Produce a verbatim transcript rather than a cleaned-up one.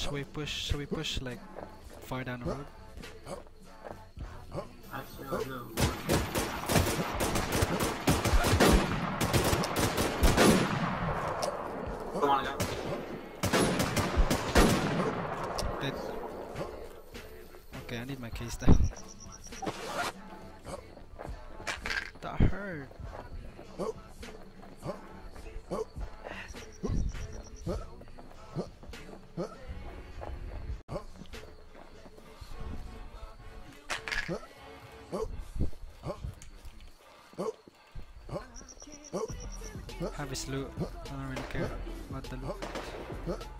Should we push? Should we push like far down the road? Actually, I'll go. Come on, go. Dead. Okay, I need my case down. That hurt. Have his loot. I don't really care about the loot.